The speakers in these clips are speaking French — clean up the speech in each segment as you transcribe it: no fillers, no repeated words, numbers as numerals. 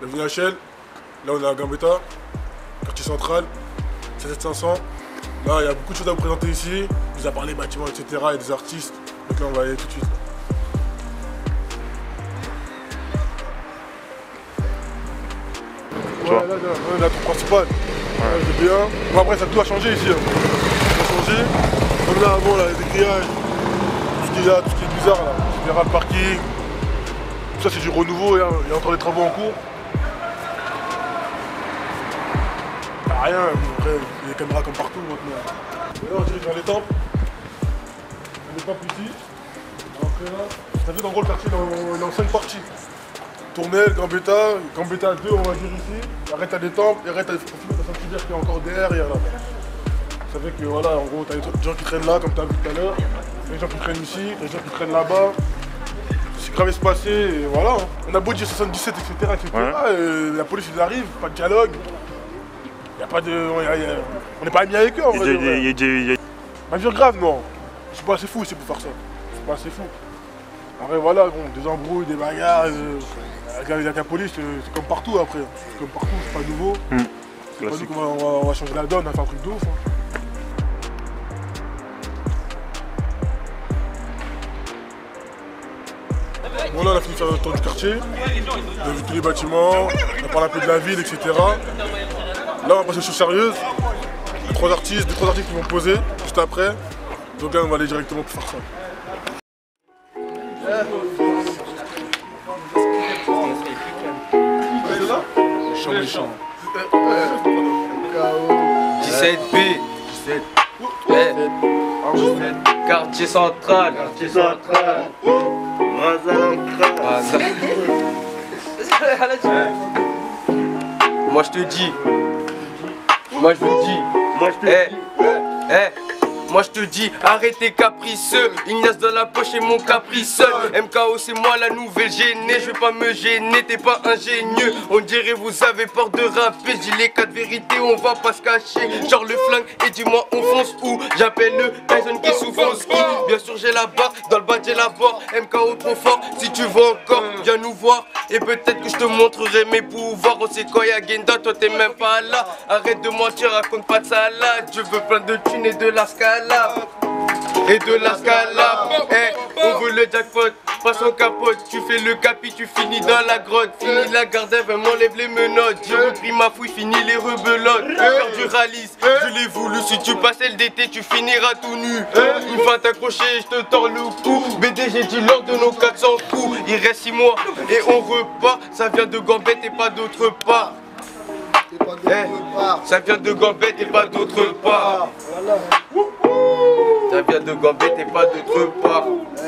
Avenue HL, là on est à Gambetta, quartier central, 7500. Là il y a beaucoup de choses à vous présenter ici, mis à part les bâtiments, etc. Il y a des artistes, donc là on va y aller tout de suite. Ouais, là, la tour principale, c'est bien. Bon, après ça tout a changé ici. Hein. Ça a changé. Comme là avant, là, les grillages, tout ce qui est bizarre là, etc. Le parking. Tout ça c'est du renouveau, il y a encore des travaux en cours. Rien, après il y a des caméras comme partout maintenant. Et là on dirige vers les temples. Les temples ici. Après là, ça fait en gros le quartier il est en 5 parties. Tournelle, Gambetta 2 on va dire ici. Arrête à des temples, et arrête à Saint-Hilaire qui est encore derrière là. Ça fait que voilà, en gros t'as des gens qui traînent là comme tu as vu tout à l'heure. Des gens qui traînent ici, des gens qui traînent là-bas. C'est grave espacé et voilà. On a beau dire 77 etc. Et la police ils arrivent, pas de dialogue. Y a pas de. On n'est pas amis avec eux en vrai. Ma vie grave non. Je suis pas assez fou ici pour faire ça. Je suis pas assez fou. Après voilà, bon, des embrouilles, des bagarres, avec la police, c'est comme partout après. C'est comme partout, c'est pas nouveau. C'est pas nous qu'on va changer la donne, on va faire un truc de ouf. Hein. Bon là on a fini de faire le tour du quartier, on a vu tous les bâtiments, on a parlé un peu de la ville, etc. Là on va passer aux choses sérieuses. Il y a 3 artistes qui vont poser juste après. Donc là on va aller directement pour faire ça. Méchant. 17B. 17. Quartier central. Moi je te dis. Moi je te dis, arrêtez capriceux. Ignace dans la poche et mon caprice. MKO c'est moi la nouvelle gênée. Je vais pas me gêner, t'es pas ingénieux. On dirait vous avez peur de rapper. J'ai les 4 vérités, on va pas se cacher. Genre le flingue et dis-moi on fonce où. J'appelle le Tyson qui souffle au ski. Bien sûr j'ai la barre, dans le bas j'ai la barre. MKO trop fort, si tu veux encore, viens nous voir. Et peut-être que je te montrerai mes pouvoirs. On sait quoi y'a Genda, toi t'es même pas là. Arrête de mentir, raconte pas de salade. Je veux plein de thunes et de la scalade. Et de la scalade. On veut le jackpot, passe en capote. Tu fais le capi, tu finis dans la grotte. Fini la garde, elle m'enlève les menottes. J'ai repris ma fouille, fini les rebelotes. Faire du ralice, je l'ai voulu. Si tu passes LDT, tu finiras tout nu. Une fois t'accroché, je te tords le cou. BD, j'ai dit lors de nos 400 coups. Il reste 6 mois et on repart. Ça vient de Gambetta et pas d'autre part. Ça vient de Gambetta et pas d'autre part. Ça vient de Gambetta et pas d'autre part.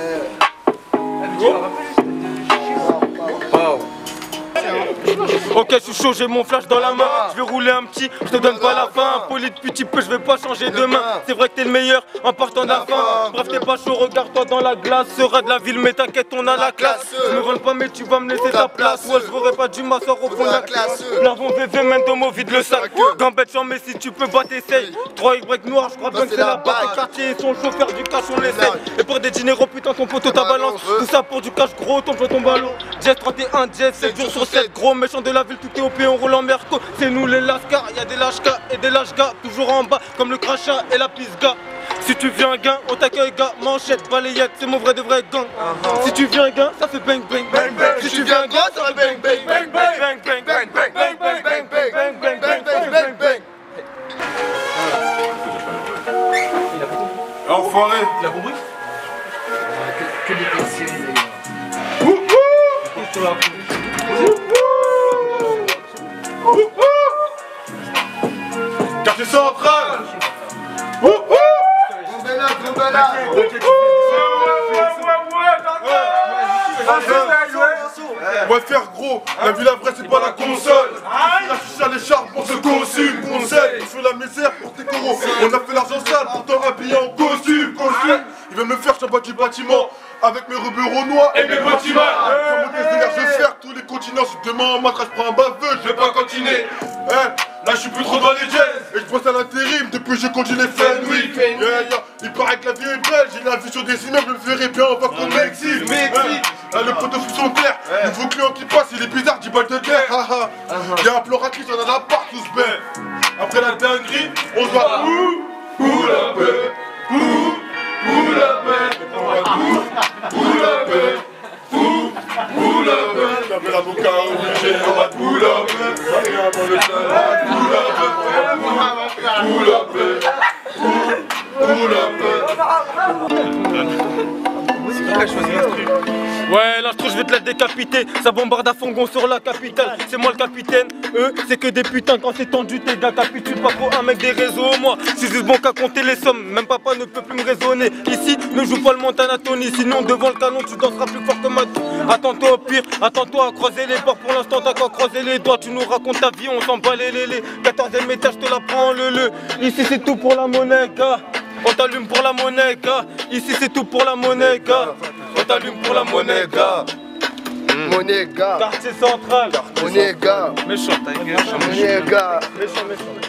Ok, je suis chaud, j'ai mon flash dans la main. Je vais rouler un petit, je te donne pas la fin. Poli depuis petit peu, je vais pas changer demain. C'est vrai que t'es le meilleur en partant de la fin. Bref, t'es pas chaud, regarde-toi dans la glace. Sera de la ville, mais t'inquiète, on a la classe. Je me vole pas, mais tu vas me laisser ta place. Ouais, je ferai pas du masseur au fond de la classe. L'argent VV, Mendomo, vide le sac. Gambetta, mais si tu peux pas, t'essayes. 3Y noir, je crois bien que c'est la base. Le quartier et son chauffeur du cash, on l'essaye. Et pour des diners, putain, ton poteau, ta balance. Tout ça pour du cash gros, ton ton ballon. Jazz 31, Jazz 7 jours sur 7. Gros méchant de la ville, tout est OP, on roule en merco. C'est nous les lascars, y'a des lâches-gars et des lâches-gars. Toujours en bas, comme le crachat et la pisse-gars. Si tu viens gain, on t'accueille gars. Manchette, balayette, c'est mon vrai de vrai gang. Si tu viens gain, ça fait bang bang bang bang. Si tu viens gain, ça fait bang bang bang bang bang bang bang bang bang bang bang bang bang bang bang bang. Enfoiré. Il a compris? Que des conseils. Quartier central. On va te faire gros, la ville vraie c'est pas la console. La chicha, les charbons pour se consume. Conseil, je fais la misère pour tes coraux. On a fait l'argent sale pour t'en habiller en costume. Il veut me faire sur du bâtiment avec mes rebureaux noirs et mes bâtiments. Comme mon désir, je faire tous les continents. Si demain en matraque, je prends un baveux, je vais pas continuer. Là je suis plus trop dans les jazz et je bosse à l'intérim depuis que je conduis les Fenwick. Il paraît que la vie est belle, j'ai la vue sur des immeubles, je me ferai bien, on va qu'au Mexique. Le poteau sous son terre, nouveau client qui passe, il est bizarre, 10 balles de terre. Ouais, l'instru, je vais te la décapiter. Ça bombarde à Fongon sur la capitale. C'est moi le capitaine, eux, c'est que des putains. Quand c'est tendu, tes gars capitulent pas trop un mec des réseaux. Moi, je suis juste bon qu'à compter les sommes. Même papa ne peut plus me raisonner. Ici, ne joue pas le Montana Tony. Sinon, devant le canon, tu danseras plus fort que ma. Attends-toi au pire, attends-toi à croiser les bords. Pour l'instant, t'as qu'à croiser les doigts. Tu nous racontes ta vie, on s'en bat les 14e étage, je te la prends le. Ici, c'est tout pour la monnaie, gars. On t'allume pour la monnaie, gars. Ici, c'est tout pour la monnaie, gars. On t'allume pour la monnaie, gars. Monnaie, gars. Quartier central. Monnaie, gars. Méchant, ta gueule. Monnaie, gars. Méchant, méchant.